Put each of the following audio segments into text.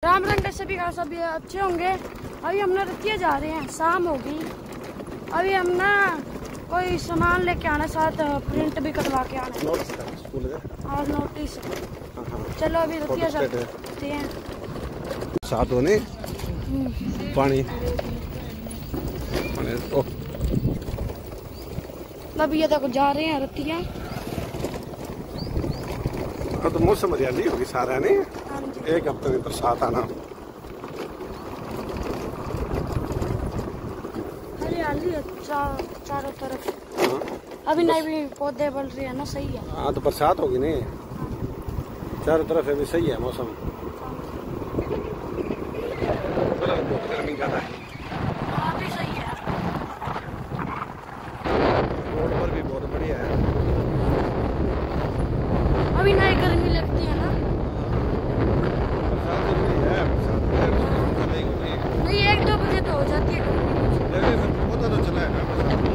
राम रंग सभी का सभी अच्छे होंगे। अभी हम ना रतिया जा रहे हैं, शाम होगी। अभी हम ना कोई सामान लेके आना, साथ प्रिंट भी करवा के आना और नोटिस। चलो अभी रतिया चलते हैं। साथ होने पानी अभी ये देखो जा रहे हैं रतिया। तो मौसम हरियाली होगी सारा नहीं, एक हफ्ते में बरसात आना। हरियाली है चारों तरफ। अभी नहीं भी पौधे बढ़ रहे हैं ना, सही है। हाँ तो बरसात होगी नहीं, चारों तरफ अभी सही है मौसम। बहुत गर्मी ज्यादा है, अभी सही है। रोड पर भी बहुत बढ़िया है। अभी नहीं गर्मी लगती है ना, नहीं 1-2 बजे तो हो जाती है गर्मी। पता तो चला है ना।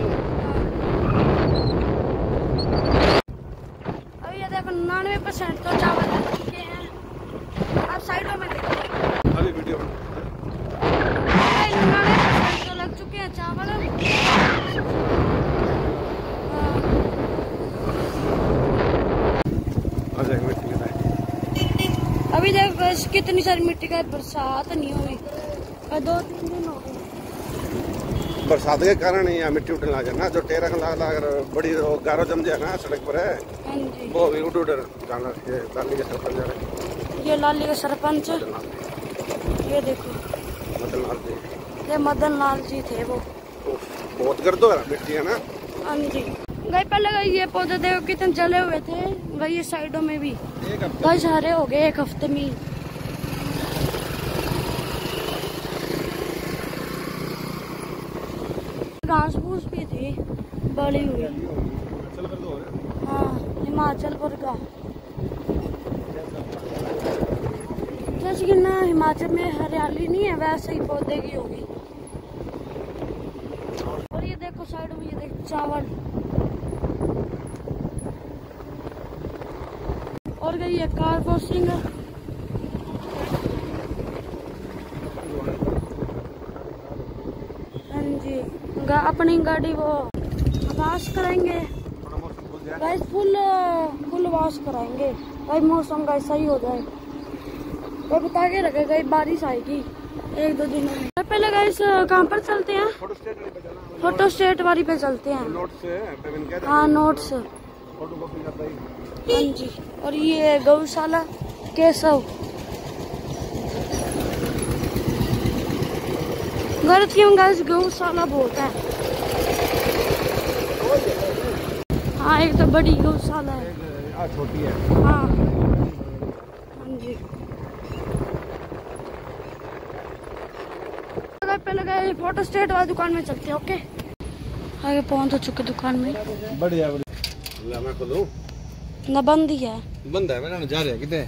अभी ये देखो 99% तो चावल लग चुके हैं। आप साइडों में देखो, अभी वीडियो 99% तो लग चुके हैं चावल। अभी देखो कितनी सारी मिट्टी का, बरसात नहीं हुई 2-3 दिन हो गए। बरसात के कारण ही यहाँ मिट्टी उठने लगा ना, जो टेरा लाकर बड़ी गारो जम जाए ना सड़क पर है, वो भी उठ जाना। लाली के सरपंच है, ये लाली का सरपंच, ये देखो मदन लाल जी, ये मदन लाल जी थे वो। बहुत गर्द हो रहा मिट्टी है ना। हाँ जी गई पहले गई, ये पौधे देखो कितने जले हुए थे गई, ये साइडों में भी गई हरे हो गए 1 हफ्ते में। घास फूस भी थी बड़ी हुई। हाँ हिमाचलपुर का, जैसे कि ना हिमाचल में हरियाली नहीं है वैसे ही पौधे की होगी। और ये देखो साइड में, ये देखो चावल। और गई है कार वॉशिंग। हाँ जी अपनी गाड़ी वो वॉश कराएंगे गाइस, फुल वॉश कराएंगे भाई। मौसम का सही हो जाए वो बता के रखे गई, बारिश आएगी 1-2 दिन में। पहले गाइस कहाँ पर चलते हैं? फोटो स्टेट वाली पे चलते हैं। हाँ नोट्स, हाँ जी। और ये गौशाला केशव गौशाला बहुत है। हाँ एक तो बड़ी गौशाला है, छोटी है। हाँ हाँ जी। पहले गए फोटो स्टेट वाली दुकान में चलते हैं। ओके आगे पहुंच चुके दुकान में। बढ़िया बढ़िया, मैं खोलूं ना? बंद ही है। बंद है, मैंने जा रहा है कितने।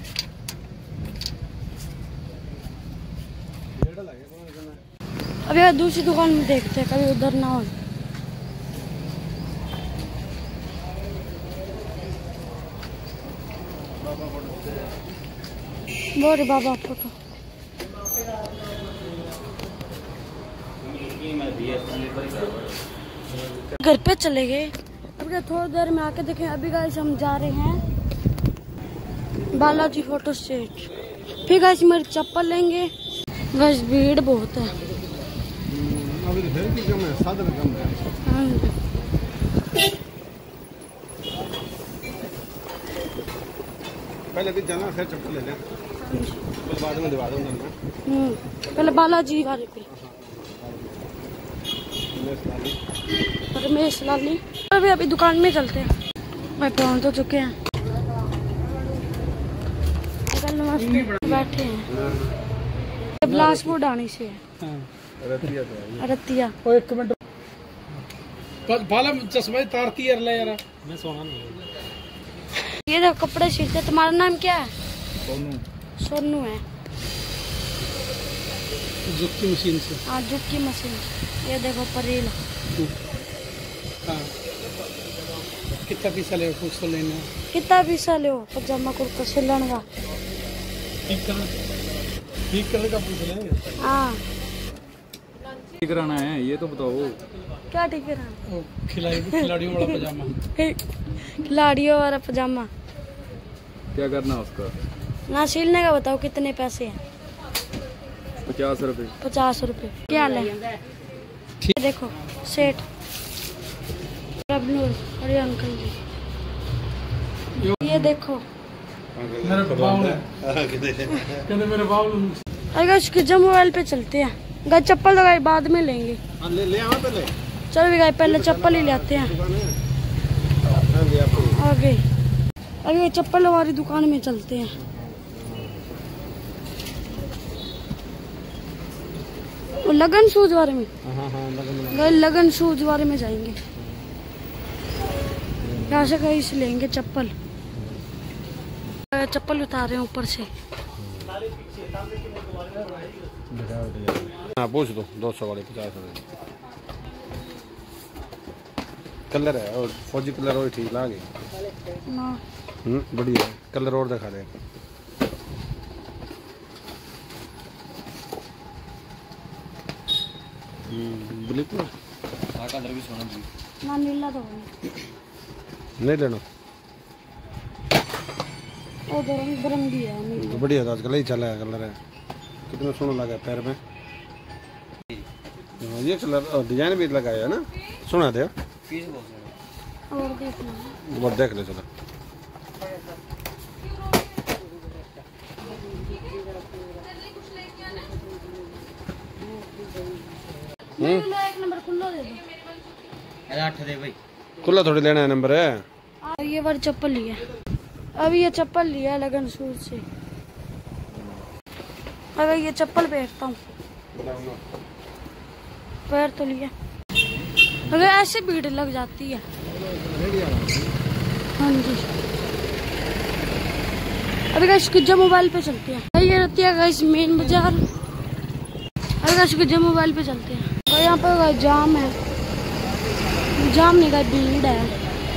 अभी यार दूसरी दुकान में देखते हैं, कभी उधर ना हो। बोरे बाबा फोटो घर पे चले गए। अभी थोड़ी देर में आके देखें। अभी गाइस हम जा रहे हैं बालाजी फोटो स्टेट। फिर गाइस मेरी चप्पल लेंगे। गाइस भीड़ बहुत है, अभी भीड़ की कम है, साधन कम है। पहले भी जाना फिर चप्पल ले लें, बाद में दिवा दूंगा। पहले बालाजी वाले पे रमेश लाली। अभी दुकान में चलते हैं भाई, पहुंच तो चुके हैं। बैठे हैं बिलासपुर आने से रतिया। एक मिनट बाला चश्मा तारती है यार, मैं सोना नहीं। ये देखो कपड़े सिलते। तुम्हारा नाम क्या है? सोनू। सोनू है। जुक्की मशीन से। हाँ जुक्की मशीन। ये देखो परेल। हाँ कितना पैसा ले? कुछ तो लेना। कितना पैसा ले? पजामा कुर्ता सिलन का ठीक करने का पूछ रहे हैं। हाँ ठीक कराना है, ये तो बताओ। क्या ठीक कराना? खिलाड़ियों वाला पजामा। खिलाड़ियों वाला पजामा क्या करना उसका? ना सिलने का बताओ कितने पैसे हैं? 50 रुपए। 50 रुपए। क्या ले? देखो सेठ रबनूर और ये अंकल जी, ये देखो मेरे बाउल कहते मेरे बाउल। अगर उसके जम मोबाइल पे चलते हैं। गाय चप्पल तो गाय बाद में लेंगे। ले आवा पहले। चलो भी गाय पहले चप्पल ही लेते हैं। आगे अरे चप्पल हमारी दुकान में चलते हैं। वो लगन शूज बारे में। हाँ लगन शूज बारे में जाएंगे। यहाँ से कहीं से लेंगे चप्पल। चप्पल उतारे हैं ऊपर से। हाँ पूछ दो 200 वाले 50 वाले कलर है और फौजी कलर और ठीक लागे ना। बढ़िया कलर और दिखा दे। ब्लैक में कलर भी सोना ना नीला तो नहीं लेना। वो रंग बिरंगी है नीला। बढ़िया था आजकल ही चला है कलर है। कितना सोना लगा पैर में। ये कलर डिजाइन भी लगाया है ना। सुना दे और देख लो। वो देख ले चलो। एक नंबर खुला दे दो। 8 दे भाई। खुला थोड़ी लेना है नंबर है। ये बार चप्पल लिया। अब ये चप्पल लिया लगन शूज से। अगर ये चप्पल पहनता हूँ पैर तो लिया। अगर ऐसे भीड़ लग जाती है। हाँ जी अभी गाइस कुछ मोबाइल पे चलते हैं। ये रहती है गाइस मेन बाजार। अभी गाइस कुछ मोबाइल पे चलते हैं। और यहाँ पर गाइस जाम है। जाम नहीं गाइस भीड़ है।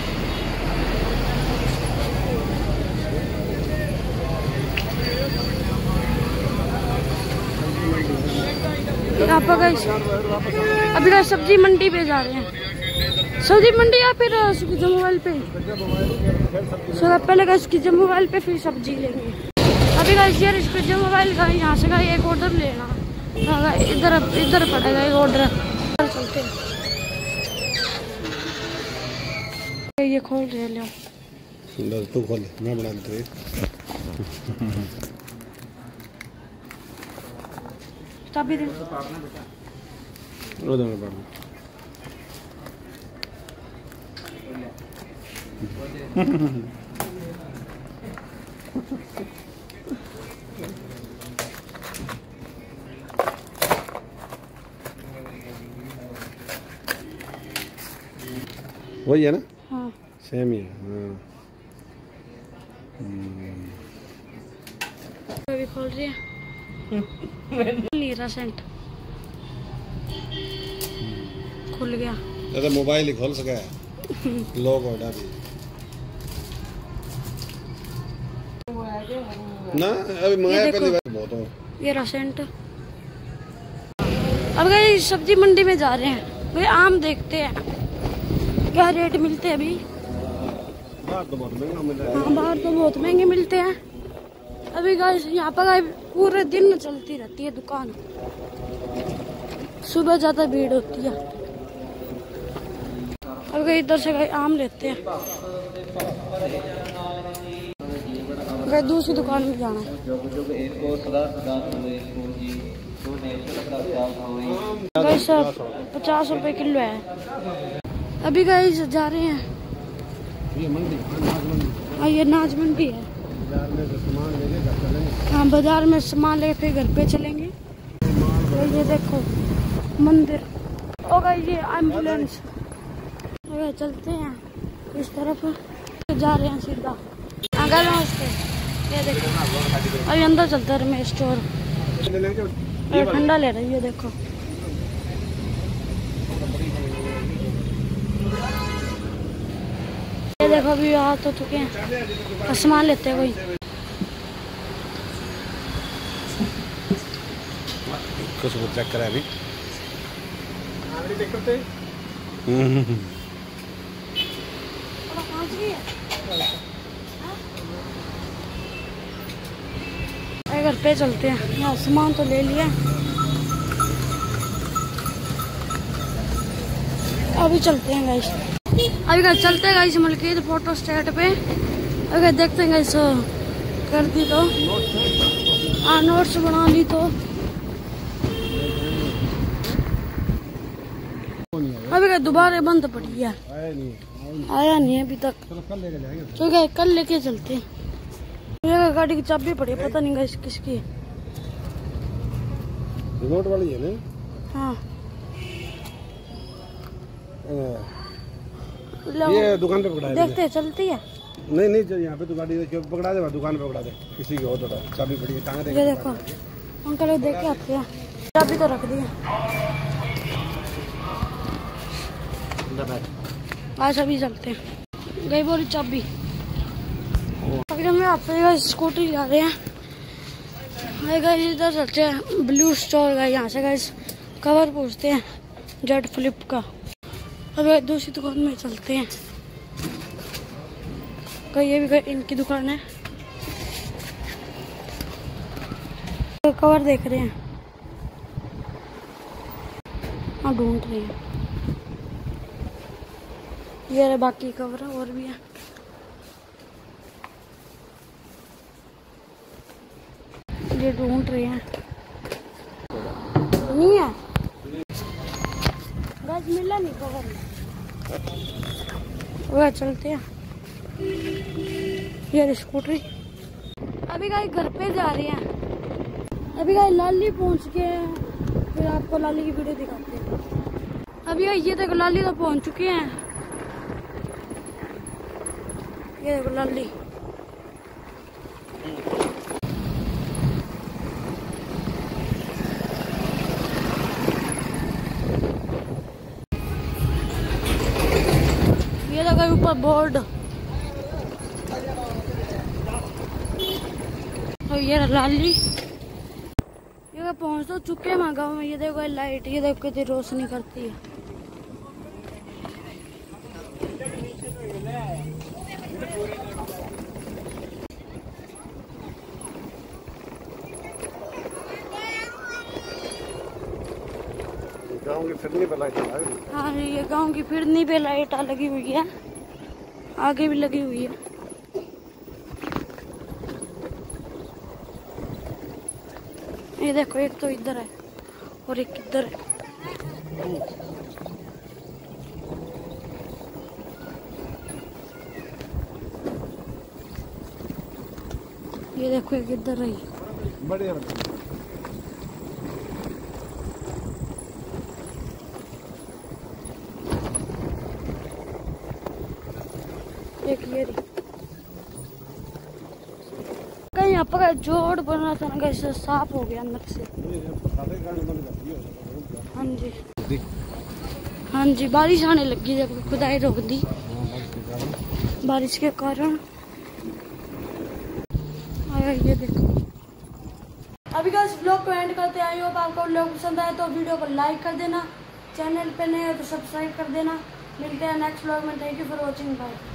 यहाँ पर गाइस अभी गाइस सब्जी मंडी पे जा रहे हैं। सब्जी मंडी या फिर मोबाइल पे। पहले गाइस की मोबाइल पे फिर सब्जी लेंगे। अभी गाइस ये मोबाइल का यहाँ से गाइस एक ऑर्डर लेना। इधर पड़ेगा एक ऑर्डर। चलते हैं। ये खोल रहे ले तू खोल मैं बना देते। चाबी दे। वही है ना। हाँ सेम ही है। हाँ अभी खोल रही है। लीरा सेंट खुल गया। तो मोबाइल ही खोल सका है। लोग ऑर्डर भी ना अभी मंगाया पहली बार बहुत हो। ये रसेंट। अब गए सब्जी मंडी में जा रहे हैं। भाई आम देखते हैं क्या रेट मिलते हैं। अभी बाहर तो बहुत महंगा मिल रहा है। हाँ बाहर तो बहुत महंगे मिलते हैं। अभी गाइस यहाँ पर पूरे दिन चलती रहती है दुकान। सुबह ज्यादा भीड़ होती है। अब इधर से गए आम लेते हैं। गए दूसरी दुकान में जाना है। गाइस 50 रुपए किलो है। अभी गाइस जा रहे हैं। ये नाज मंडी है। हाँ बाजार में सामान लेके फिर घर पे चलेंगे। ये देखो मंदिर होगा। ये एम्बुलेंस। चलते हैं इस तरफ जा रहे हैं सीधा। अगर ये देखो अभी अंदर चलते हैं रमेश स्टोर। ठंडा ले रही है देखो। ये देखो अभी आ तो चुके हैं। सामान लेते हैं कोई। इसको सबूत चेक करा अभी। घर पे चलते हैं, यहाँ सामान तो ले लिया, अभी चलते हैं गाइस। अभी गाइस चलते हैं गाइस मलकीत फोटो स्टेट पे। अगर देखते हैं गाइस कर दी तो नोट्स बना ली तो अभी का दोबारा बंद पड़ी है, आया नहीं है अभी तक। चलो कल लेके चलते हैं। गाड़ी की चाबी पड़ी है, पता नहीं गाइस किसकी है। रिमोट वाली है ना? हाँ ये दुकान पे पकड़ा है। देखते हैं चलती है। नहीं नहीं यहाँ पे तो गाड़ी पकड़ा दे, दुकान पे पकड़ा दे किसी की हो तो चाबी पड़ी है। ये देखो अंकल देख के आते हैं, चाबी तो रख दी है। आज अभी चलते हैं, गई बोली चाबी। अभी हम यहाँ पे स्कूटी जा रहे हैं। गाइस इधर चलते हैं ब्लू स्टोर का, यहाँ से गाइस कवर पूछते हैं जेड फ्लिप का। अब दूसरी दुकान में चलते हैं, ये भी इनकी दुकान है। तो कवर देख रहे हैं, हाँ ढूंढ रहे हैं। ये रहे बाकी कवर और भी है। ये ढूंढ रहे हैं, नहीं है गाइस, मिला नहीं कवर। वह चलते हैं, ये स्कूटरी। अभी गाइस घर पे जा रहे हैं। अभी गाइस लाली पहुंच गए हैं, फिर आपको लाली की वीडियो दिखाते हैं। अभी गाइस ये देखो लाली तो पहुंच चुके हैं, ये देखो लाली। ये देखो ऊपर बोर्ड, तो ये लाली। ये पहुंच तो चुके हैं गाँव में। ये देखो लाइट, ये देखो कितनी रोशनी करती है। गाँव की फिरनी पे लाइट लगी है। हाँ ये गांव की फिरनी पे लाइट लगी हुई है, आगे भी लगी हुई है। ये देखो एक तो इधर है और एक इधर है। ये देखो एक इधर है। बढ़िया एक ये कहीं यहाँ पर जोड़ बना था ना, कैसे साफ हो गया अंदर से। हाँ जी हाँ जी, बारिश आने लगी जब खुदाई रोक दी बारिश के कारण। ये देखो अभी का इस ब्लॉग को एंड करते हैं। होप आपको व्लॉग पसंद आए तो वीडियो को लाइक कर देना, चैनल पे नए हो तो सब्सक्राइब कर देना। मिलते हैं नेक्स्ट व्लॉग में। Thank you for watching, bye.